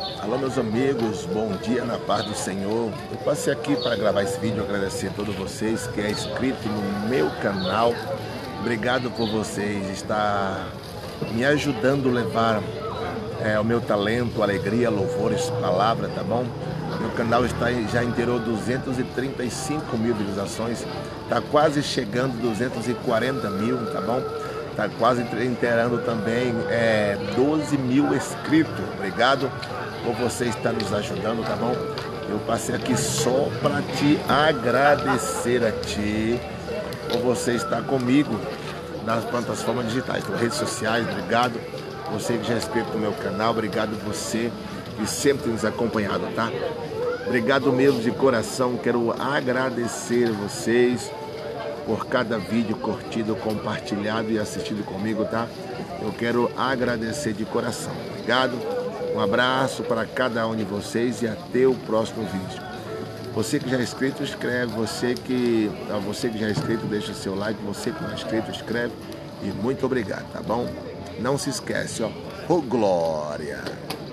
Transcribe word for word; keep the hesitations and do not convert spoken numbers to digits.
Alô, meus amigos, bom dia na paz do Senhor. Eu passei aqui para gravar esse vídeo, agradecer a todos vocês que é inscrito no meu canal. Obrigado por vocês estar me ajudando a levar é, o meu talento, alegria, louvores, palavra, tá bom? Meu canal está já inteirou duzentos e trinta e cinco mil visualizações, tá quase chegando duzentos e quarenta mil, tá bom? Tá quase inteirando também é, doze mil inscritos. Obrigado por você estar nos ajudando, tá bom? Eu passei aqui só para te agradecer a ti por você estar comigo nas plataformas digitais, nas redes sociais. Obrigado você que já é inscrito no meu canal, obrigado você que sempre nos acompanhado, tá? Obrigado mesmo de coração, quero agradecer vocês por cada vídeo curtido, compartilhado e assistido comigo, tá? Eu quero agradecer de coração. Obrigado, um abraço para cada um de vocês e até o próximo vídeo. Você que já é inscrito, inscreve. Você que, você que já é inscrito, deixa o seu like. Você que não é inscrito, inscreve. E muito obrigado, tá bom? Não se esquece, ó. Ô glória!